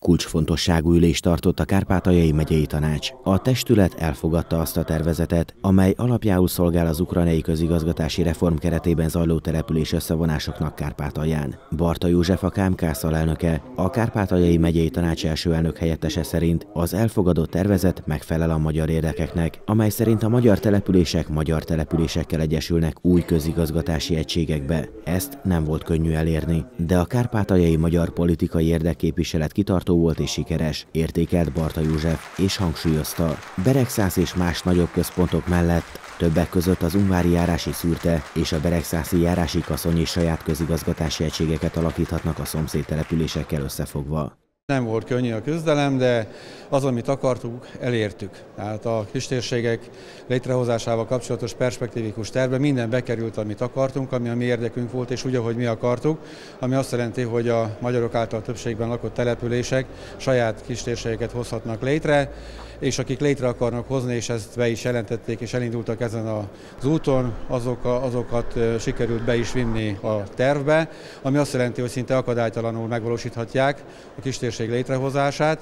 Kulcsfontosságú ülést tartott a Kárpátaljai Megyei Tanács. A testület elfogadta azt a tervezetet, amely alapjául szolgál az ukrajnai közigazgatási reform keretében zajló település összevonásoknak Kárpátalján. Barta József, a KMKSZ alelnöke, a Kárpátaljai Megyei Tanács első elnök helyettese szerint az elfogadott tervezet megfelel a magyar érdekeknek, amely szerint a magyar településekkel egyesülnek új közigazgatási egységekbe. Ezt nem volt könnyű elérni, de a kárpátaljai magyar politikai érdekképviselet kitartó volt és sikeres, értékelt Barta József, és hangsúlyozta. Beregszász és más nagyobb központok mellett többek között az ungvári járási Szürte és a beregszászi járási Kaszony is saját közigazgatási egységeket alakíthatnak a szomszéd településekkel összefogva. Nem volt könnyű a küzdelem, de az, amit akartuk, elértük. Tehát a kistérségek létrehozásával kapcsolatos perspektívikus tervbe minden bekerült, amit akartunk, ami a mi érdekünk volt, és úgy, ahogy mi akartuk, ami azt jelenti, hogy a magyarok által többségben lakott települések saját kistérségeket hozhatnak létre, és akik létre akarnak hozni, és ezt be is jelentették, és elindultak ezen az úton, azokat sikerült be is vinni a tervbe, ami azt jelenti, hogy szinte akadálytalanul megvalósíthatják a kistérség létrehozását.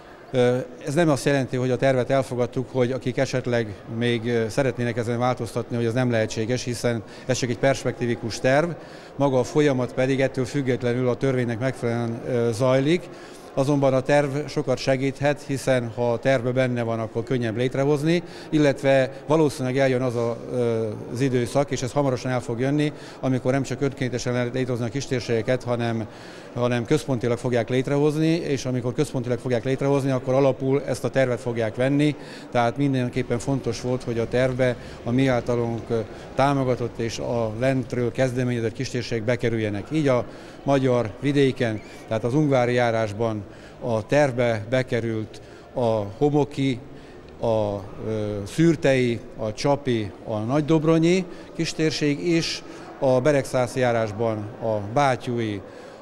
Ez nem azt jelenti, hogy a tervet elfogadtuk, hogy akik esetleg még szeretnének ezen változtatni, hogy ez nem lehetséges, hiszen ez csak egy perspektívikus terv, maga a folyamat pedig ettől függetlenül a törvénynek megfelelően zajlik. Azonban a terv sokat segíthet, hiszen ha a tervben benne van, akkor könnyebb létrehozni, illetve valószínűleg eljön az időszak, és ez hamarosan el fog jönni, amikor nem csak önkéntesen lehet létrehozni a kistérségeket, hanem központilag fogják létrehozni, és amikor központilag fogják létrehozni, akkor alapul ezt a tervet fogják venni, tehát mindenképpen fontos volt, hogy a tervbe a mi általunk támogatott és a lentről kezdeményezett kistérségek bekerüljenek. Így a magyar vidéken, tehát az ungvári járásban a tervbe bekerült a homoki, a szürtei, a csapi, a nagydobronyi kistérség is, a beregszászi járásban a bátyúi,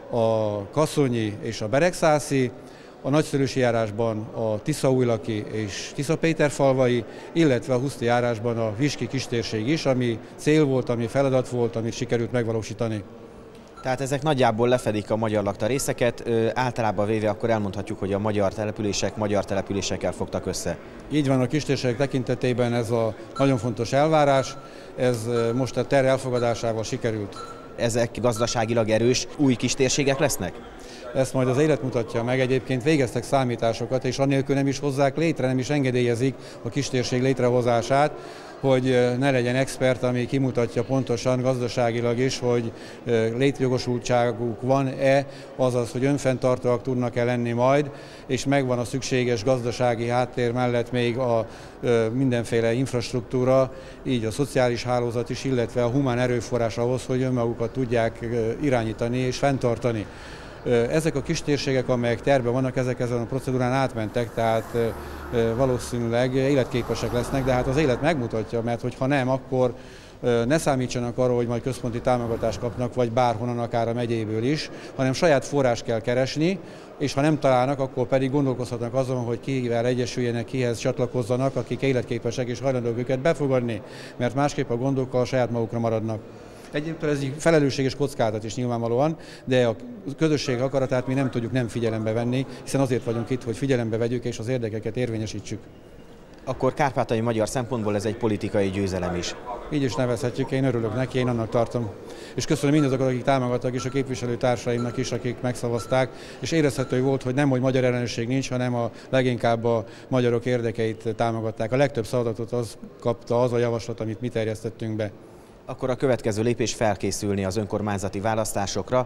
a kaszonyi és a beregszászi, a nagyszörösi járásban a tiszaújlaki és Tiszapéterfalvai, illetve a huszti járásban a viski kistérség is, ami cél volt, ami feladat volt, amit sikerült megvalósítani. Tehát ezek nagyjából lefedik a magyar lakta részeket, általában véve akkor elmondhatjuk, hogy a magyar településekkel fogtak össze. Így van, a kistérségek tekintetében ez a nagyon fontos elvárás, ez most a terv elfogadásával sikerült. Ezek gazdaságilag erős új kistérségek lesznek? Ezt majd az élet mutatja meg. Egyébként végeztek számításokat, és annélkül nem is hozzák létre, nem is engedélyezik a kistérség létrehozását, hogy ne legyen expert, ami kimutatja pontosan gazdaságilag is, hogy létjogosultságuk van-e, azaz, hogy önfenntartóak tudnak-e lenni majd, és megvan a szükséges gazdasági háttér mellett még a mindenféle infrastruktúra, így a szociális hálózat is, illetve a humán erőforrás ahhoz, hogy önmagukat tudják irányítani és fenntartani. Ezek a kistérségek, amelyek tervben vannak, ezek ezen a procedúrán átmentek, tehát valószínűleg életképesek lesznek, de hát az élet megmutatja, mert hogyha nem, akkor ne számítsanak arra, hogy majd központi támogatást kapnak, vagy bárhonnan, akár a megyéből is, hanem saját forrás kell keresni, és ha nem találnak, akkor pedig gondolkozhatnak azon, hogy kivel egyesüljenek, kihez csatlakozzanak, akik életképesek és hajlandók őket befogadni, mert másképp a gondokkal saját magukra maradnak. Egyébként ez egy felelősség és kockázat is nyilvánvalóan, de a közösség akaratát mi nem tudjuk nem figyelembe venni, hiszen azért vagyunk itt, hogy figyelembe vegyük és az érdekeket érvényesítsük. Akkor kárpátaljai magyar szempontból ez egy politikai győzelem is. Így is nevezhetjük, én örülök neki, én annak tartom. És köszönöm mindazoknak, akik támogattak, és a képviselőtársaimnak is, akik megszavazták, és érezhető volt, hogy nem, hogy magyar ellenesség nincs, hanem leginkább a magyarok érdekeit támogatták. A legtöbb szavazatot az kapta az a javaslat, amit mi terjesztettünk be. Akkor a következő lépés felkészülni az önkormányzati választásokra.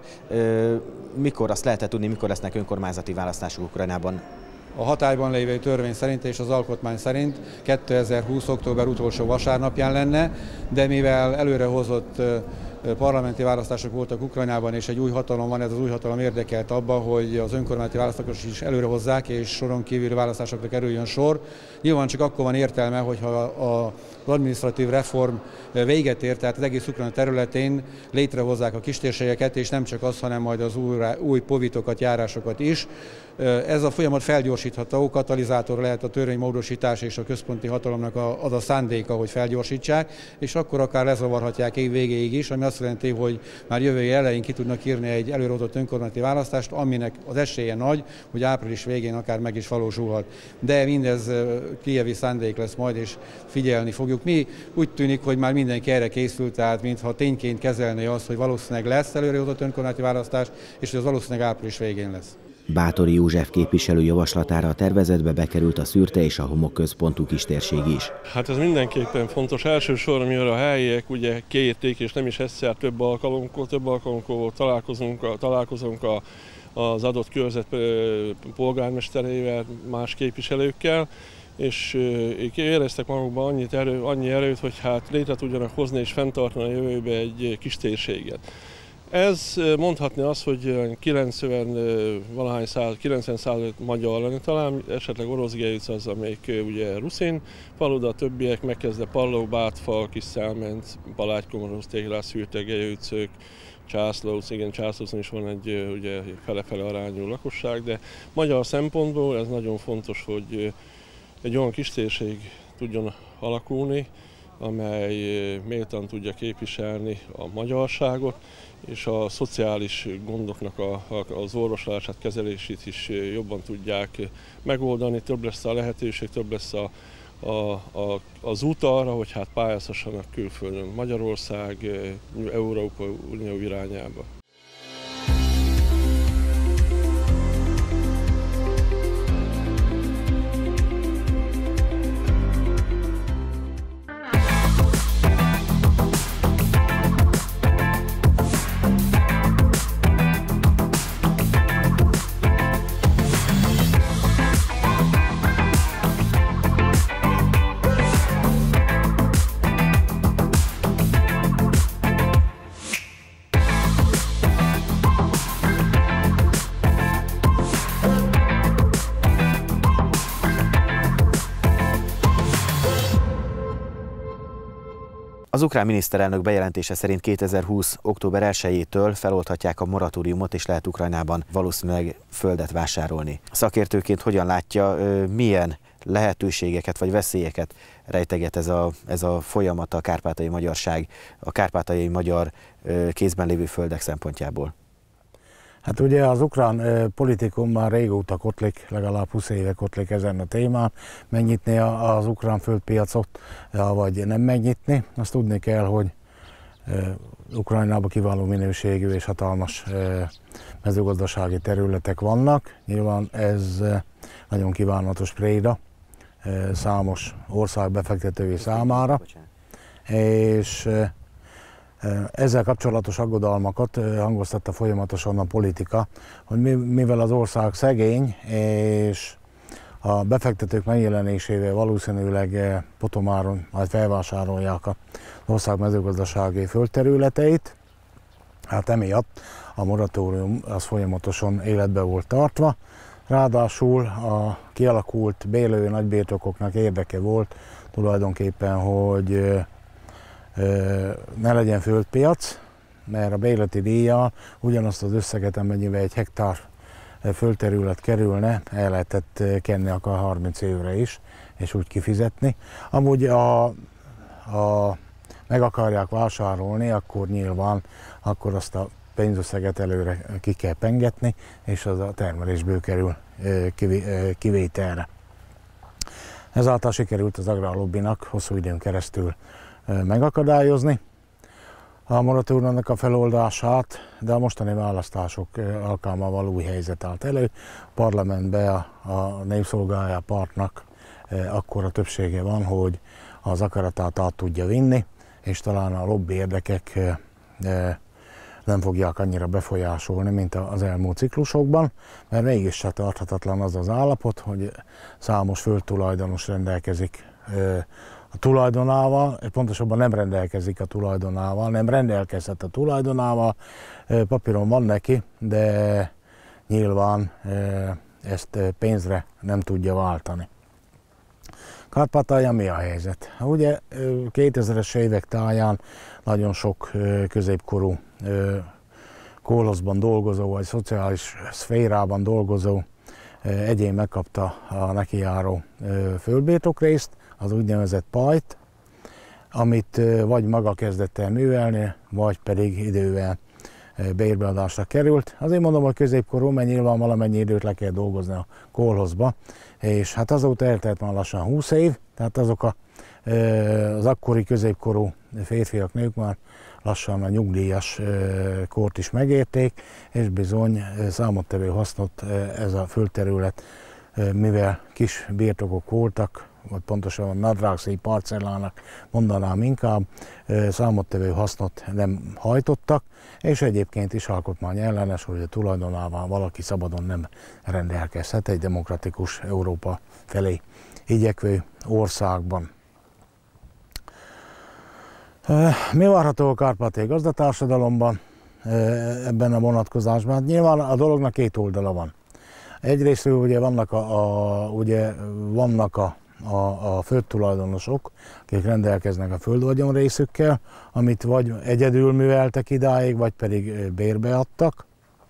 Mikor azt lehet tudni, mikor lesznek önkormányzati választások Ukrajnában? A hatályban lévő törvény szerint és az alkotmány szerint 2020. október utolsó vasárnapján lenne, de mivel előrehozott parlamenti választások voltak Ukrajnában, és egy új hatalom van, ez az új hatalom érdekelt abba, hogy az önkormányzati választásokat is előrehozzák, és soron kívüli választásokra kerüljön sor. Nyilván csak akkor van értelme, hogyha az adminisztratív reform véget ér, tehát az egész Ukrajna területén létrehozzák a kistérségeket, és nem csak az, hanem majd az új povitokat, járásokat is. Ez a folyamat felgyorsítható, katalizátor lehet a törvénymódosítás és a központi hatalomnak az a szándéka, hogy felgyorsítsák, és akkor akár lezavarhatják év végéig is, ami azt azt jelenti, hogy már jövő év elején ki tudnak írni egy előrehozott önkormányzati választást, aminek az esélye nagy, hogy április végén akár meg is valósulhat. De mindez kijevi szándék lesz majd, és figyelni fogjuk. Mi úgy tűnik, hogy már mindenki erre készült, tehát mintha tényként kezelné azt, hogy valószínűleg lesz előrehozott önkormányzati választás, és hogy az valószínűleg április végén lesz. Báthori József képviselő javaslatára a tervezetbe bekerült a Szürte és a homokközpontú kistérség is. Hát ez mindenképpen fontos. Elsősorban, mivel a helyiek ugye kérték, és nem is egyszer több alkalommal találkozunk az adott körzet polgármesterével, más képviselőkkel, és éreztek magukban annyi erőt, hogy hát létre tudjanak hozni és fenntartani a jövőbe egy kistérséget. Ez mondhatni azt, hogy 90% magyar lenne, talán esetleg Orosz-Gelyüc az, amelyik ugye ruszin falu, de a többiek megkezdve Palló, Bátfal, Kisszálment, Balágy-Komorosz, Téglás, Szürte, Gelyücök, Császlóc, igen, Császlócon is van egy ugye fele-fele arányú lakosság, de magyar szempontból ez nagyon fontos, hogy egy olyan kistérség tudjon alakulni, amely méltán tudja képviselni a magyarságot, és a szociális gondoknak az orvoslását, kezelését is jobban tudják megoldani. Több lesz a lehetőség, több lesz az út arra, hogy hát pályázhassanak külföldön Magyarország, Európai Unió irányába. Az ukrán miniszterelnök bejelentése szerint 2020. október 1-től feloldhatják a moratóriumot, és lehet Ukrajnában valószínűleg földet vásárolni. Szakértőként hogyan látja, milyen lehetőségeket vagy veszélyeket rejteget ez a folyamat a kárpátaljai magyarság, a kárpátaljai magyar kézben lévő földek szempontjából? Hát ugye az ukrán politikum már régóta kotlik, legalább 20 éve kotlik ezen a témán, megnyitni az ukrán földpiacot, vagy nem megnyitni. Azt tudni kell, hogy Ukrajnában kiváló minőségű és hatalmas mezőgazdasági területek vannak. Nyilván ez nagyon kívánatos préda számos ország befektetői számára, és ezzel kapcsolatos aggodalmakat hangoztatta folyamatosan a politika, hogy mivel az ország szegény, és a befektetők megjelenésével valószínűleg potomáron majd felvásárolják az ország mezőgazdasági földterületeit, hát emiatt a moratórium az folyamatosan életbe volt tartva. Ráadásul a kialakult bélői nagybirtokoknak érdeke volt tulajdonképpen, hogy ne legyen földpiac, mert a bérleti díjjal ugyanazt az összeget, amennyivel egy hektár földterület kerülne, el lehetett kenni akár 30 évre is, és úgy kifizetni. Amúgy meg akarják vásárolni, akkor nyilván akkor azt a pénzösszeget előre ki kell pengetni, és az a termelésből kerül kivételre. Ezáltal sikerült az agrárlobbinak hosszú időn keresztül megakadályozni a moratóriumnak a feloldását, de a mostani választások alkalmával új helyzet állt elő. A parlamentben a Népszolgálja pártnak akkora többsége van, hogy az akaratát át tudja vinni, és talán a lobby érdekek nem fogják annyira befolyásolni, mint az elmúlt ciklusokban, mert mégis se tarthatatlan az az állapot, hogy számos földtulajdonos rendelkezik a tulajdonával, pontosabban nem rendelkezik a tulajdonával, nem rendelkezhet a tulajdonával, papíron van neki, de nyilván ezt pénzre nem tudja váltani. Kárpátalján mi a helyzet? Ugye 2000-es évek táján nagyon sok középkorú koloszban dolgozó, vagy szociális szférában dolgozó egyén megkapta a nekijáró földbirtokrészt, az úgynevezett pajt, amit vagy maga kezdett el művelni, vagy pedig idővel bérbeadásra került. Azért mondom, hogy középkorú, mert nyilván valamennyi időt le kell dolgozni a kolhozba, és hát azóta eltelt már lassan 20 év, tehát azok az akkori középkorú férfiak, nők már lassan a nyugdíjas kort is megérték, és bizony számottevő hasznot ez a földterület, mivel kis birtokok voltak, vagy pontosabban nadrágszéi parcellának mondanám inkább, számottevő hasznot nem hajtottak, és egyébként is alkotmány ellenes, hogy a tulajdonával valaki szabadon nem rendelkezhet egy demokratikus Európa felé igyekvő országban. Mi várható a kárpátaljai gazdatársadalomban ebben a vonatkozásban? Nyilván a dolognak két oldala van. Egyrészt ugye vannak a földtulajdonosok, akik rendelkeznek a földvagyon részükkel, amit vagy egyedül műveltek idáig, vagy pedig bérbe adtak.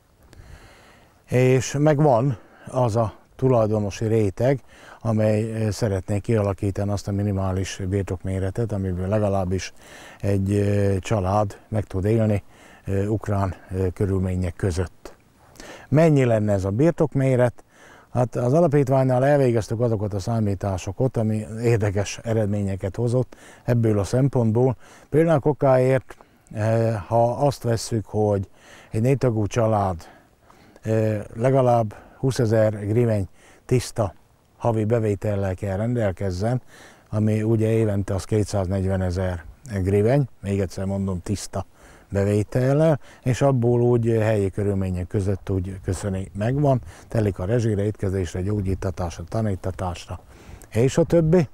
És meg van az a tulajdonosi réteg, amely szeretné kialakítani azt a minimális birtokméretet, amiből legalábbis egy család meg tud élni ukrán körülmények között. Mennyi lenne ez a birtokméret? Hát az alapítványnál elvégeztük azokat a számításokat, ami érdekes eredményeket hozott ebből a szempontból. Például okáért, ha azt vesszük, hogy egy 4 tagú család legalább 20 000 griveny tiszta havi bevétellel kell rendelkezzen, ami ugye évente az 240 000 griveny, még egyszer mondom, tiszta bevétellel, és abból úgy helyi körülmények között úgy köszöni megvan, telik a rezsire, étkezésre, gyógyítatásra, tanítatásra, és a többi.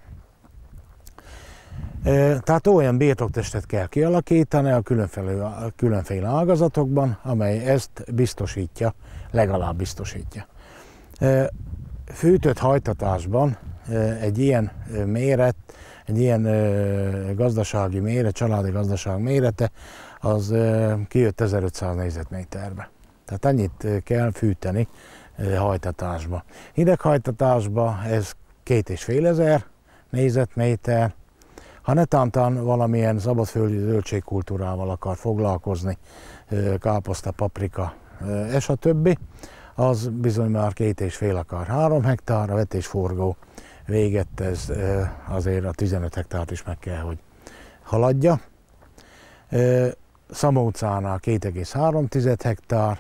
Tehát olyan birtoktestet kell kialakítani a különféle ágazatokban, amely ezt biztosítja, legalább biztosítja. Fűtött hajtatásban egy ilyen méret, egy ilyen gazdasági méret, családi gazdaság mérete, az kijött 1500 négyzetméterbe. Tehát ennyit kell fűteni hajtatásba. Hideghajtatásba ez 2500 négyzetméter. Ha netántán valamilyen szabadföldi zöldségkultúrával akar foglalkozni, káposzta, paprika, és a többi, az bizony már 2,5 akar 3 hektár, a vetésforgó véget ez azért a 15 hektárt is meg kell, hogy haladja. Szamó utcánál 2,3 hektár,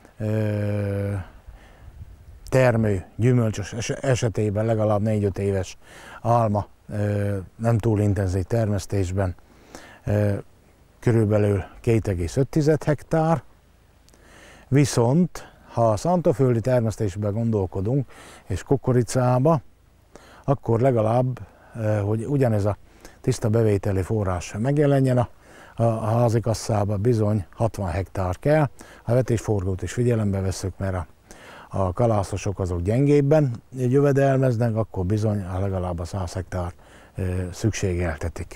termő, gyümölcsös esetében legalább 4-5 éves álma nem túl intenzív termesztésben körülbelül 2,5 hektár, viszont ha a szántóföldi termesztésben gondolkodunk és kukoricába, akkor legalább, hogy ugyanez a tiszta bevételi forrás megjelenjen a házikasszába, bizony 60 hektár kell. A vetésforgót is figyelembe vesszük, mert a kalászosok azok gyengébben jövedelmeznek, akkor bizony legalább a 100 hektár szükségeltetik.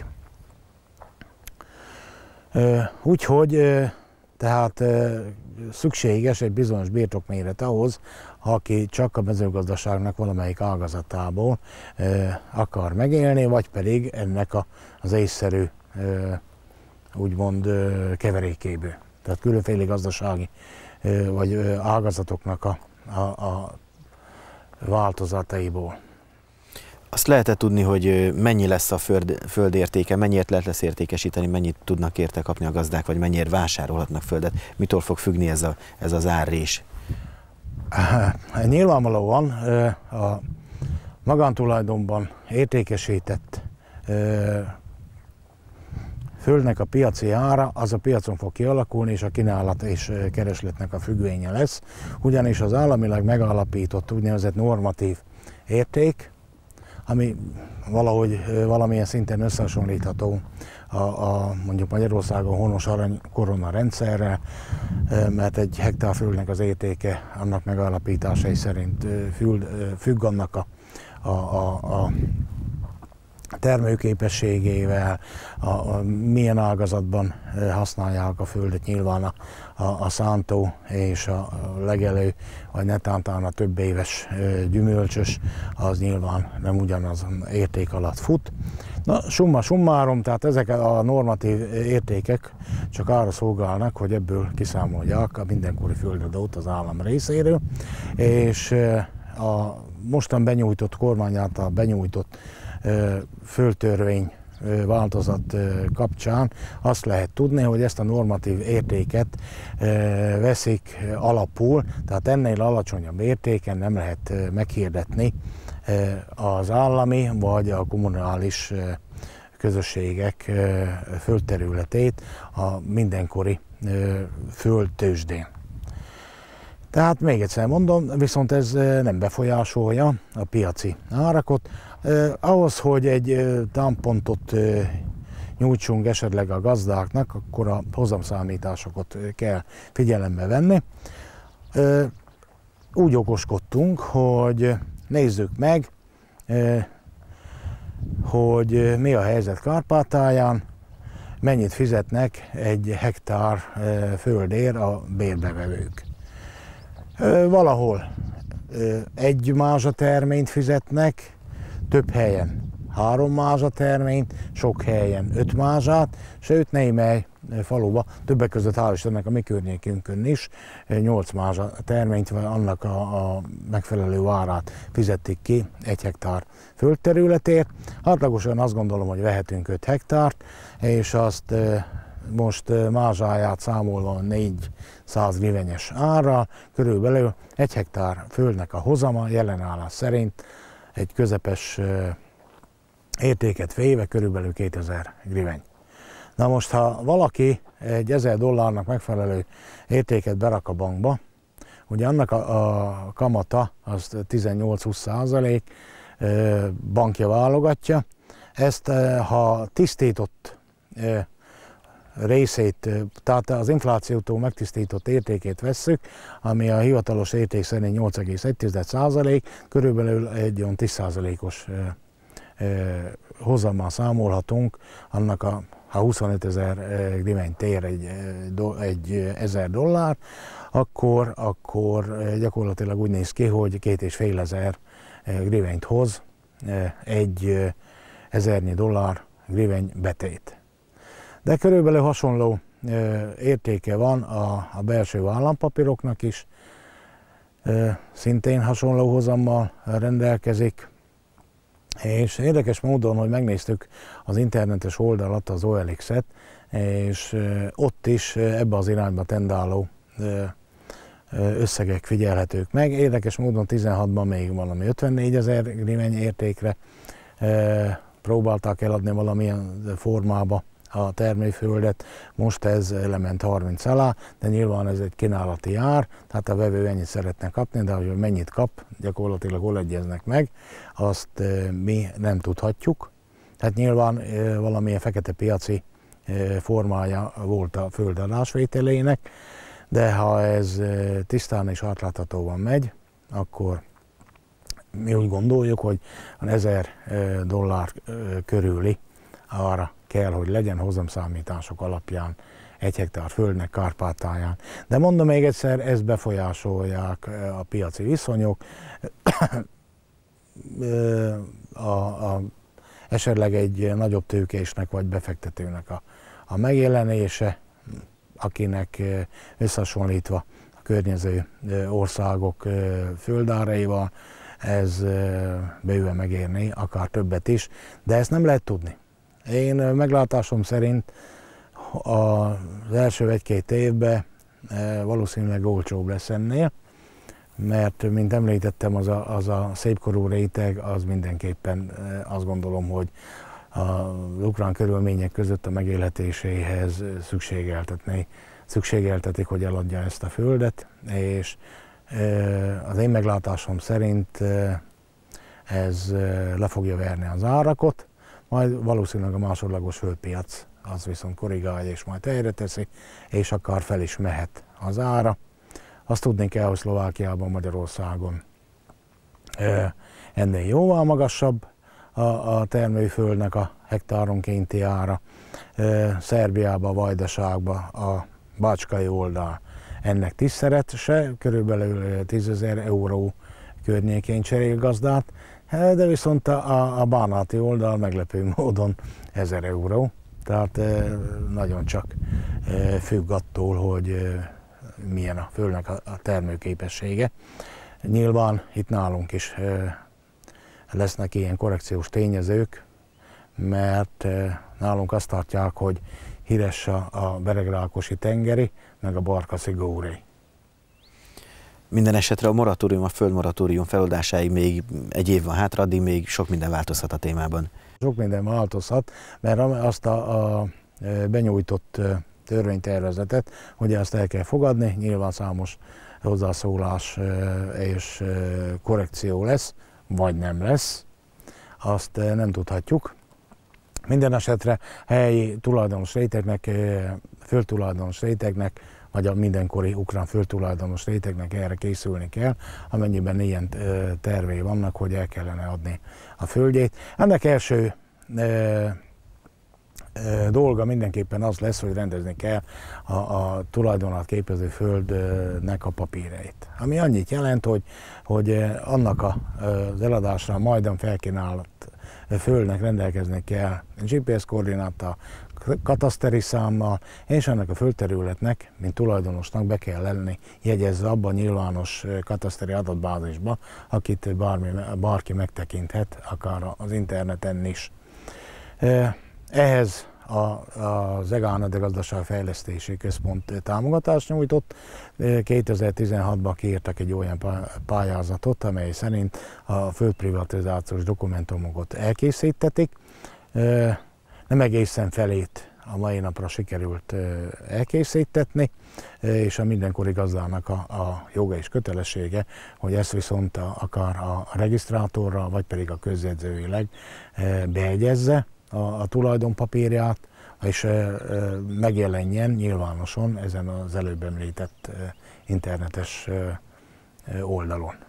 Úgyhogy tehát szükséges egy bizonyos birtokméret ahhoz, aki csak a mezőgazdaságnak valamelyik ágazatából akar megélni, vagy pedig ennek az észszerű úgymond keverékéből. Tehát különféle gazdasági vagy ágazatoknak a változataiból. Azt lehet tudni, hogy mennyi lesz a föld értéke, mennyiért lehet értékesíteni, mennyit tudnak érte kapni a gazdák, vagy mennyiért vásárolhatnak földet? Mitől fog függni ez az árrés? Nyilvánvalóan a magántulajdonban értékesített földnek a piaci ára, az a piacon fog kialakulni, és a kínálat és keresletnek a függvénye lesz. Ugyanis az államilag megállapított úgynevezett normatív érték, ami valahogy valamilyen szinten összehasonlítható mondjuk Magyarországon honos aranykorona rendszerrel, mert egy hektár földnek az értéke annak megállapításai szerint függ annak a termőképességével, milyen ágazatban használják a földet, nyilván a szántó és a legelő, vagy netántán a több éves gyümölcsös, az nyilván nem ugyanaz érték alatt fut. Na, summa summarum, tehát ezek a normatív értékek csak arra szolgálnak, hogy ebből kiszámolják a mindenkori földadót az állam részéről, és a mostan benyújtott, kormány által benyújtott földtörvény változat kapcsán azt lehet tudni, hogy ezt a normatív értéket veszik alapul, tehát ennél alacsonyabb értéken nem lehet meghirdetni az állami vagy a kommunális közösségek földterületét a mindenkori földtőzsdén. Tehát még egyszer mondom, viszont ez nem befolyásolja a piaci árakot. Ahhoz, hogy egy támpontot nyújtsunk esetleg a gazdáknak, akkor a hozamszámításokat kell figyelembe venni. Úgy okoskodtunk, hogy nézzük meg, hogy mi a helyzet Kárpátalján, mennyit fizetnek egy hektár földért a bérbevevők. Valahol egy mázsaterményt fizetnek, több helyen 3 mázsaterményt, sok helyen 5 mázsát, sőt némely faluba, többek között hál' Istennek a mi környékünkön is 8 mázsaterményt, vagy annak a megfelelő árát fizették ki 1 hektár földterületért. Átlagosan azt gondolom, hogy vehetünk 5 hektárt, és azt most mázsáját számolva 400 grivenyes árral, körülbelül 1 hektár földnek a hozama jelen állás szerint egy közepes értéket véve körülbelül 2000 griveny. Na most, ha valaki egy $1000 megfelelő értéket berak a bankba, ugye annak a kamata az 18-20%, bankja válogatja, ezt ha tisztított részét, tehát az inflációtól megtisztított értékét vesszük, ami a hivatalos érték szerint 8,1%, körülbelül egy olyan 10%-os hozammal számolhatunk, annak ha 25 000 grivenyt ér egy $1000, akkor gyakorlatilag úgy néz ki, hogy 2500 grivenyt hoz egy $1000 griveny betét. De körülbelül hasonló értéke van a belső állampapíroknak is, szintén hasonló hozammal rendelkezik, és érdekes módon, hogy megnéztük az internetes oldalat, az OLX-et, és ott is ebbe az irányba tendáló összegek figyelhetők meg. Érdekes módon 16-ban még valami 54 000 griveny értékre próbálták eladni valamilyen formába a termőföldet, most ez lement 30 alá, de nyilván ez egy kínálati ár, tehát a vevő ennyit szeretne kapni, de hogy mennyit kap, gyakorlatilag hol egyeznek meg, azt mi nem tudhatjuk. Tehát nyilván valamilyen fekete piaci formája volt a föld adásvételének, de ha ez tisztán és átláthatóan megy, akkor mi úgy gondoljuk, hogy $1000 körüli ára kell, hogy legyen hozamszámítások alapján 1 hektár földnek Kárpátalján. De mondom még egyszer, ezt befolyásolják a piaci viszonyok, esetleg egy nagyobb tőkésnek vagy befektetőnek a megjelenése, akinek összehasonlítva a környező országok földáraival, ez bőven megérni, akár többet is, de ezt nem lehet tudni. Én meglátásom szerint az első 1-2 évben valószínűleg olcsóbb lesz ennél, mert, mint említettem, az a szépkorú réteg, az mindenképpen azt gondolom, hogy az ukrán körülmények között a megélhetéséhez szükségeltetik, hogy eladja ezt a földet, és az én meglátásom szerint ez le fogja verni az árakot, majd valószínűleg a másodlagos földpiac az viszont korrigálja és majd helyre teszi, és akár fel is mehet az ára. Azt tudni kell, hogy Szlovákiában, Magyarországon ennél jóval magasabb a termőföldnek a hektáronkénti ára. Szerbiában, Vajdaságban, a bácskai oldal ennek 10-szerese, körülbelül 10 000 euró környékén cserél gazdát, De viszont a bánáti oldal meglepő módon 1000 euró, tehát nagyon csak függ attól, hogy milyen a földnek a termőképessége. Nyilván itt nálunk is lesznek ilyen korrekciós tényezők, mert nálunk azt tartják, hogy híres a beregrákosi tengeri, meg a barkaszi góri. Minden esetre a földmoratórium feloldásáig még egy év van hátra, addig még sok minden változhat a témában. Sok minden változhat, mert azt a benyújtott törvénytervezetet, hogy ezt el kell fogadni, nyilván számos hozzászólás és korrekció lesz, vagy nem lesz, azt nem tudhatjuk. Minden esetre helyi tulajdonos rétegnek, földtulajdonos rétegnek, vagy a mindenkori ukrán földtulajdonos rétegnek erre készülni kell, amennyiben ilyen tervei vannak, hogy el kellene adni a földjét. Ennek első dolga mindenképpen az lesz, hogy rendezni kell a tulajdonát képező földnek a papírjait. Ami annyit jelent, hogy annak az eladásra majdan felkínált földnek rendelkezni kell GPS koordináta, kataszteri számmal, és ennek a földterületnek, mint tulajdonosnak be kell lenni jegyezve abban a nyilvános kataszteri adatbázisba, akit bárki megtekinthet, akár az interneten is. Ehhez az EGANA Gazdaságfejlesztési Központ támogatást nyújtott. 2016-ban kiírtak egy olyan pályázatot, amely szerint a földprivatizációs dokumentumokat elkészítetik. Nem egészen felét a mai napra sikerült elkészítetni, és a mindenkori gazdának a joga és kötelessége, hogy ezt viszont akár a regisztrátorra, vagy pedig a közjegyzőileg bejegyezze a tulajdonpapírját, és megjelenjen nyilvánosan ezen az előbb említett internetes oldalon.